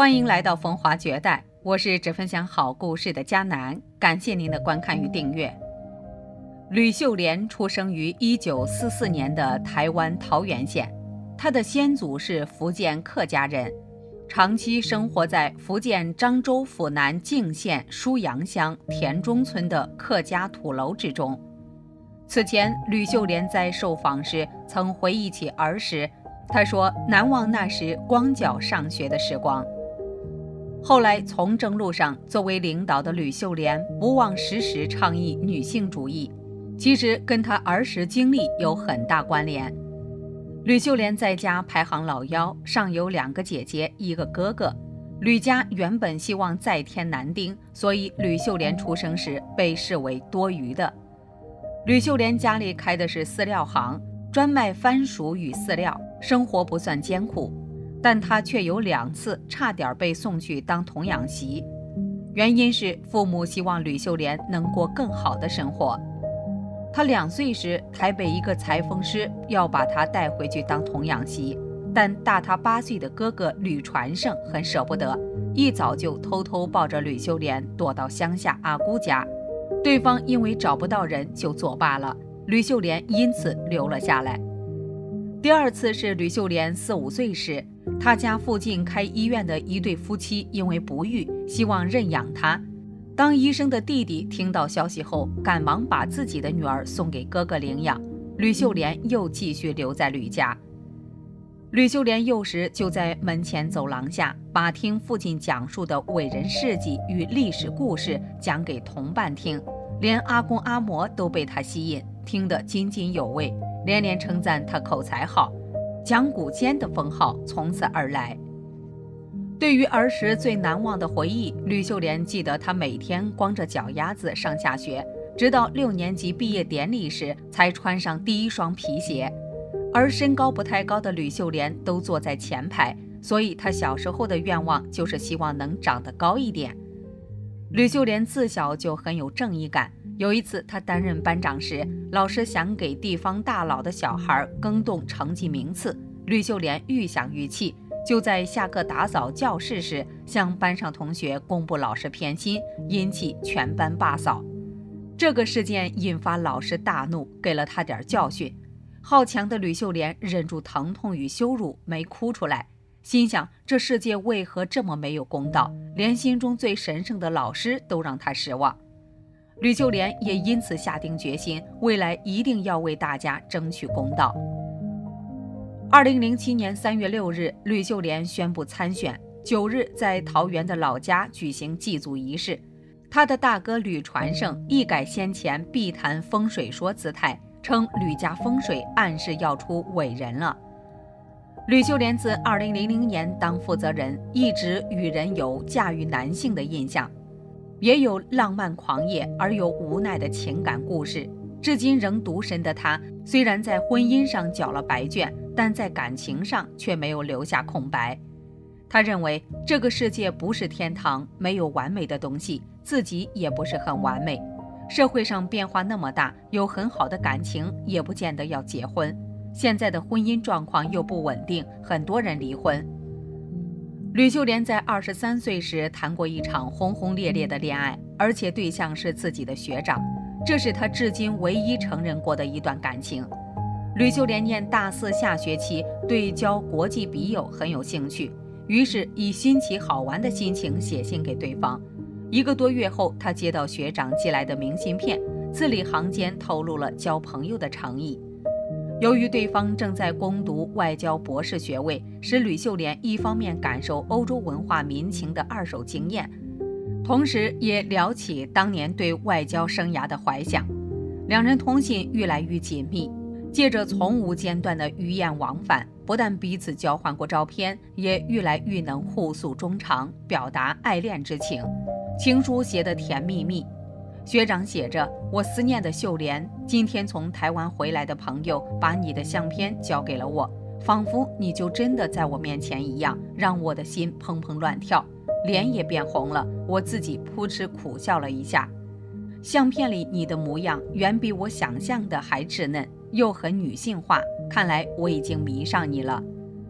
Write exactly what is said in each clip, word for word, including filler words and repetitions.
欢迎来到风华绝代，我是只分享好故事的佳楠，感谢您的观看与订阅。吕秀莲出生于一九四四年的台湾桃园县，她的先祖是福建客家人，长期生活在福建漳州府南泾县舒阳乡田中村的客家土楼之中。此前，吕秀莲在受访时曾回忆起儿时，她说难忘那时光脚上学的时光。后来从政路上，作为领导的吕秀莲不忘时时倡议女性主义，其实跟她儿时经历有很大关联。吕秀莲在家排行老幺，上有两个姐姐一个哥哥。吕家原本希望再添男丁，所以吕秀莲出生时被视为多余的。吕秀莲家里开的是饲料行，专卖番薯与饲料，生活不算艰苦，但她却有两次差点被送去当童养媳，原因是父母希望吕秀莲能过更好的生活。她两岁时，台北一个裁缝师要把她带回去当童养媳，但大她八岁的哥哥吕传胜很舍不得，一早就偷偷抱着吕秀莲躲到乡下阿姑家，对方因为找不到人就作罢了，吕秀莲因此留了下来。第二次是吕秀莲四五岁时，她家附近开医院的一对夫妻因为不育，希望认养她。当医生的弟弟听到消息后，赶忙把自己的女儿送给哥哥领养，吕秀莲又继续留在吕家。吕秀莲幼时就在门前走廊下把听父亲讲述的伟人事迹与历史故事讲给同伴听，连阿公阿嬷都被他吸引，听得津津有味，连连称赞他口才好，讲古间的封号从此而来。对于儿时最难忘的回忆，吕秀莲记得她每天光着脚丫子上下学，直到六年级毕业典礼时才穿上第一双皮鞋。而身高不太高的吕秀莲都坐在前排，所以她小时候的愿望就是希望能长得高一点。吕秀莲自小就很有正义感，有一次她担任班长时，老师想给地方大佬的小孩更动成绩名次，吕秀莲愈想愈气，就在下课打扫教室时向班上同学公布老师偏心，引起全班罢扫。这个事件引发老师大怒，给了他点教训。好强的吕秀莲忍住疼痛与羞辱没哭出来，心想这世界为何这么没有公道，连心中最神圣的老师都让他失望。吕秀莲也因此下定决心，未来一定要为大家争取公道。二零零七年三月六日，吕秀莲宣布参选。九日，在桃园的老家举行祭祖仪式。他的大哥吕传胜一改先前避谈风水说姿态，称吕家风水暗示要出伟人了。吕秀莲自二零零零年当负责人，一直与人有驾驭男性的印象，也有浪漫狂野而又无奈的情感故事。至今仍独身的他，虽然在婚姻上缴了白卷，但在感情上却没有留下空白。他认为这个世界不是天堂，没有完美的东西，自己也不是很完美。社会上变化那么大，有很好的感情也不见得要结婚。现在的婚姻状况又不稳定，很多人离婚。吕秀莲在二十三岁时谈过一场轰轰烈烈的恋爱，而且对象是自己的学长，这是她至今唯一承认过的一段感情。吕秀莲念大四下学期，对交国际笔友很有兴趣，于是以新奇好玩的心情写信给对方。一个多月后，她接到学长寄来的明信片，字里行间透露了交朋友的诚意。由于对方正在攻读外交博士学位，使吕秀莲一方面感受欧洲文化民情的二手经验，同时也聊起当年对外交生涯的怀想。两人通信愈来愈紧密，借着从无间断的语言往返，不但彼此交换过照片，也愈来愈能互诉衷肠，表达爱恋之情。情书写得甜蜜蜜，学长写着：我思念的秀莲，今天从台湾回来的朋友把你的相片交给了我，仿佛你就真的在我面前一样，让我的心砰砰乱跳，脸也变红了，我自己扑哧苦笑了一下。相片里你的模样远比我想象的还稚嫩，又很女性化，看来我已经迷上你了。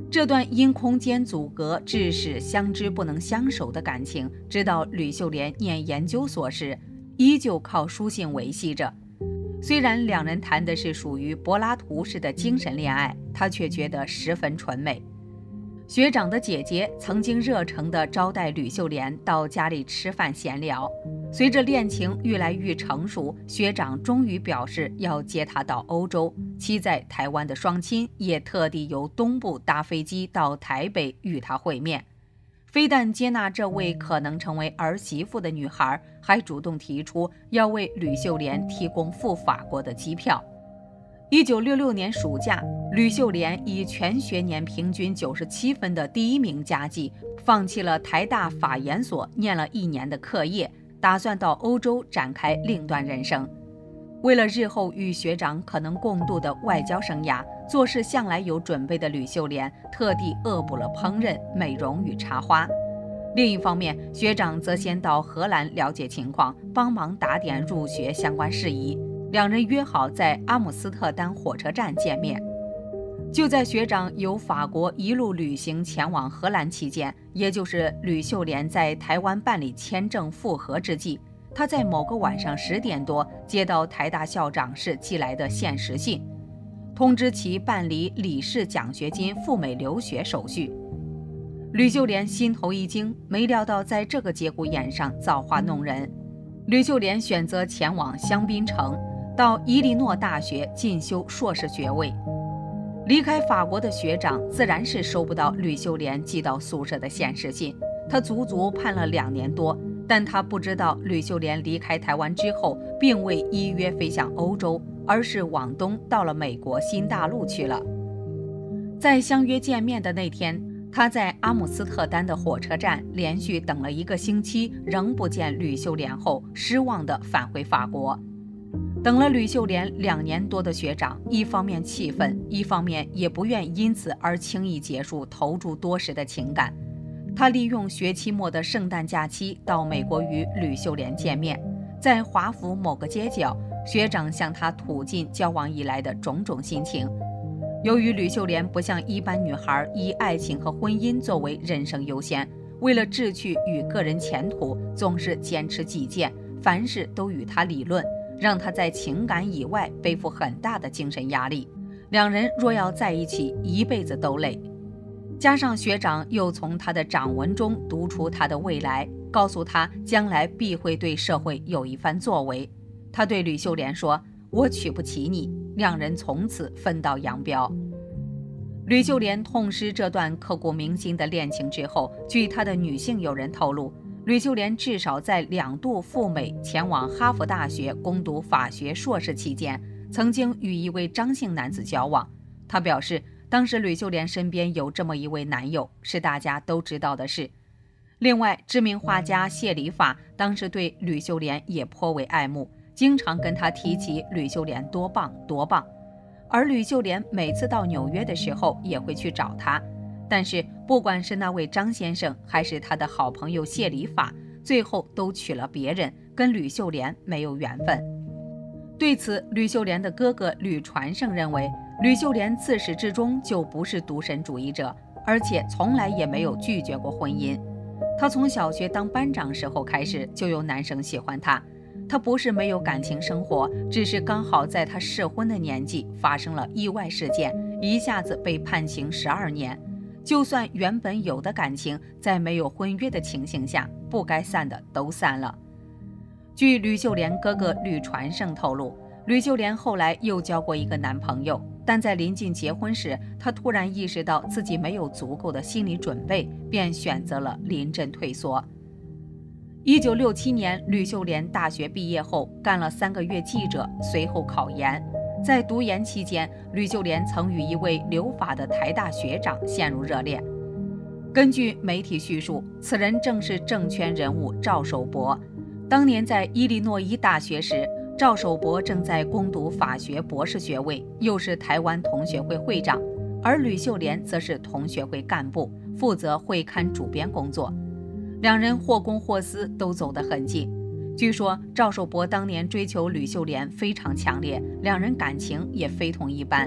这段因空间阻隔致使相知不能相守的感情，直到吕秀莲念研究所时，依旧靠书信维系着。虽然两人谈的是属于柏拉图式的精神恋爱，他却觉得十分纯美。学长的姐姐曾经热诚地招待吕秀莲到家里吃饭闲聊。随着恋情愈来愈成熟，学长终于表示要接她到欧洲，其在台湾的双亲也特地由东部搭飞机到台北与她会面。非但接纳这位可能成为儿媳妇的女孩，还主动提出要为吕秀莲提供赴法国的机票。一九六六年暑假，吕秀莲以全学年平均九十七分的第一名佳绩，放弃了台大法研所念了一年的课业，打算到欧洲展开另段人生。为了日后与学长可能共度的外交生涯，做事向来有准备的吕秀莲特地恶补了烹饪、美容与插花。另一方面，学长则先到荷兰了解情况，帮忙打点入学相关事宜。两人约好在阿姆斯特丹火车站见面。就在学长由法国一路旅行前往荷兰期间，也就是吕秀莲在台湾办理签证复核之际，他在某个晚上十点多接到台大校长室寄来的限时信，通知其办理理事奖学金赴美留学手续。吕秀莲心头一惊，没料到在这个节骨眼上造化弄人。吕秀莲选择前往香槟城，到伊利诺大学进修硕士学位。离开法国的学长自然是收不到吕秀莲寄到宿舍的限时信，他足足盼了两年多，但他不知道吕秀莲离开台湾之后，并未依约飞向欧洲，而是往东到了美国新大陆去了。在相约见面的那天，他在阿姆斯特丹的火车站连续等了一个星期，仍不见吕秀莲后，失望地返回法国。等了吕秀莲两年多的学长，一方面气愤，一方面也不愿因此而轻易结束投注多时的情感。他利用学期末的圣诞假期到美国与吕秀莲见面，在华府某个街角，学长向他吐尽交往以来的种种心情。由于吕秀莲不像一般女孩以爱情和婚姻作为人生优先，为了志趣与个人前途，总是坚持己见，凡事都与他理论，让他在情感以外背负很大的精神压力。两人若要在一起，一辈子都累。加上学长又从他的掌文中读出他的未来，告诉他将来必会对社会有一番作为。他对吕秀莲说：“我娶不起你。”两人从此分道扬镳。吕秀莲痛失这段刻骨铭心的恋情之后，据她的女性友人透露，吕秀莲至少在两度赴美前往哈佛大学攻读法学硕士期间，曾经与一位张姓男子交往。她表示，当时吕秀莲身边有这么一位男友，是大家都知道的事。另外，知名画家谢里法当时对吕秀莲也颇为爱慕，经常跟她提起吕秀莲多棒多棒。而吕秀莲每次到纽约的时候也会去找他，但是不管是那位张先生还是他的好朋友谢里法，最后都娶了别人，跟吕秀莲没有缘分。对此，吕秀莲的哥哥吕传胜认为，吕秀莲自始至终就不是独身主义者，而且从来也没有拒绝过婚姻。他从小学当班长时候开始，就有男生喜欢他。他不是没有感情生活，只是刚好在他适婚的年纪发生了意外事件，一下子被判刑十二年。就算原本有的感情，在没有婚约的情形下，不该散的都散了。据吕秀莲哥哥吕传胜透露，吕秀莲后来又交过一个男朋友，但在临近结婚时，她突然意识到自己没有足够的心理准备，便选择了临阵退缩。一九六七年，吕秀莲大学毕业后干了三个月记者，随后考研。在读研期间，吕秀莲曾与一位留法的台大学长陷入热恋。根据媒体叙述，此人正是政圈人物赵守博。当年在伊利诺伊大学时，赵守博正在攻读法学博士学位，又是台湾同学会会长，而吕秀莲则是同学会干部，负责会刊主编工作。两人或公或私，都走得很近。据说赵守博当年追求吕秀莲非常强烈，两人感情也非同一般。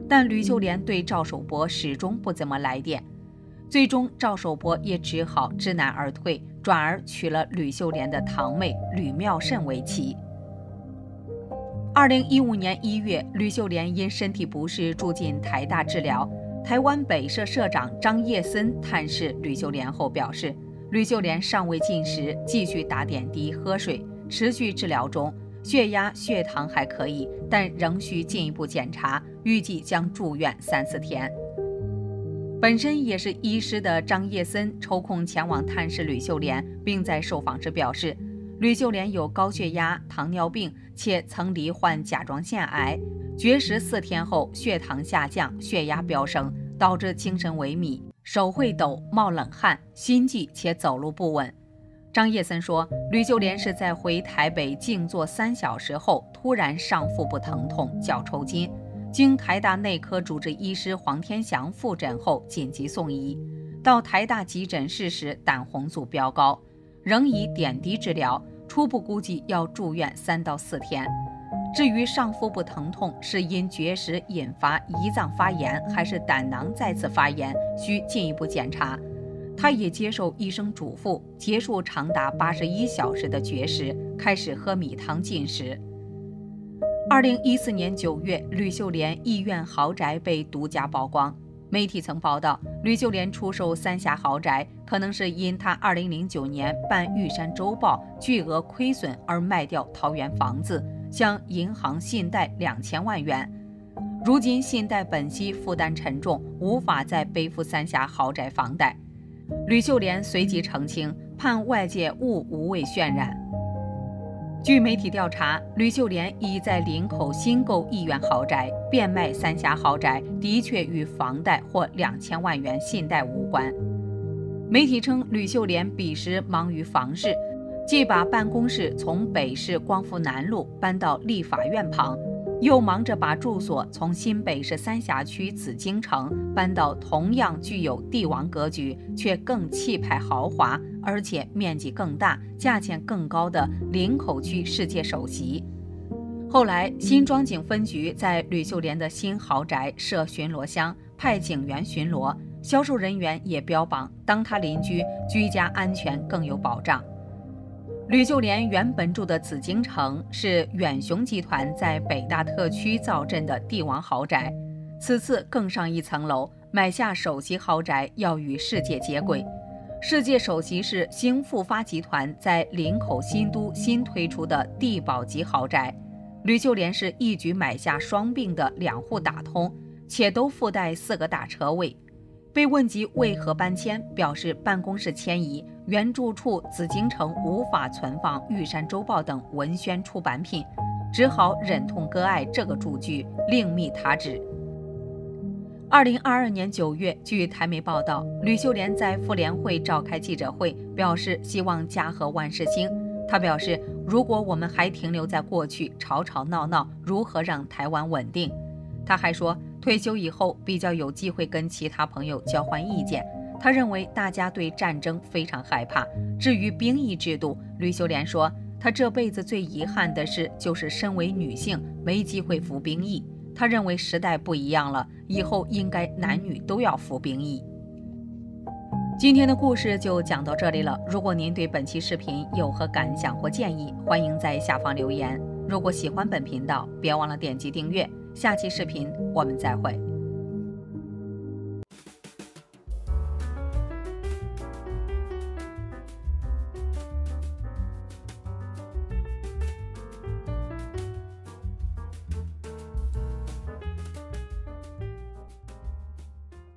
但吕秀莲对赵守博始终不怎么来电。最终赵守博也只好知难而退，转而娶了吕秀莲的堂妹吕妙慎为妻。二零一五年一月，吕秀莲因身体不适住进台大治疗。台湾北社社长张叶森探视吕秀莲后表示，吕秀莲尚未进食，继续打点滴喝水，持续治疗中，血压血糖还可以，但仍需进一步检查，预计将住院三四天。本身也是医师的张叶森抽空前往探视吕秀莲，并在受访时表示，吕秀莲有高血压、糖尿病，且曾罹患甲状腺癌，绝食四天后血糖下降，血压飙升，导致精神萎靡，手会抖、冒冷汗、心悸且走路不稳。张叶森说，吕秀莲是在回台北静坐三小时后，突然上腹部疼痛、脚抽筋，经台大内科主治医师黄天祥复诊后紧急送医，到台大急诊室时胆红素飙高，仍以点滴治疗，初步估计要住院三到四天。至于上腹部疼痛是因绝食引发胰脏发炎，还是胆囊再次发炎，需进一步检查。他也接受医生嘱咐，结束长达八十一小时的绝食，开始喝米汤进食。二零一四年九月，吕秀莲意苑豪宅被独家曝光。媒体曾报道，吕秀莲出售三峡豪宅，可能是因她二零零九年办玉山周报巨额亏损而卖掉桃园房子，向银行信贷两千万元。如今信贷本息负担沉重，无法再背负三峡豪宅房贷。吕秀莲随即澄清，盼外界勿无谓渲染。据媒体调查，吕秀莲已在林口新购亿元豪宅，变卖三峡豪宅的确与房贷或两千万元信贷无关。媒体称，吕秀莲彼时忙于房事，既把办公室从北市光复南路搬到立法院旁，又忙着把住所从新北市三峡区紫禁城搬到同样具有帝王格局却更气派豪华，而且面积更大、价钱更高的林口区世界首席。后来，新庄警分局在吕秀莲的新豪宅设巡逻箱，派警员巡逻，销售人员也标榜，当他邻居居家安全更有保障。吕秀莲原本住的紫禁城是远雄集团在北大特区造镇的帝王豪宅，此次更上一层楼，买下首席豪宅，要与世界接轨。世界首席是兴富发集团在林口新都新推出的地保级豪宅，吕秀莲是一举买下双并的两户打通，且都附带四个大车位。被问及为何搬迁，表示办公室迁移，原住处紫禁城无法存放《玉山周报》等文宣出版品，只好忍痛割爱这个住居，另觅他址。二零二二年九月，据台媒报道，吕秀莲在妇联会召开记者会，表示希望家和万事兴。他表示，如果我们还停留在过去，吵吵闹闹，如何让台湾稳定？他还说，退休以后比较有机会跟其他朋友交换意见。他认为大家对战争非常害怕。至于兵役制度，吕秀莲说，她这辈子最遗憾的事就是身为女性没机会服兵役。他认为时代不一样了，以后应该男女都要服兵役。今天的故事就讲到这里了。如果您对本期视频有何感想或建议，欢迎在下方留言。如果喜欢本频道，别忘了点击订阅。下期视频我们再会。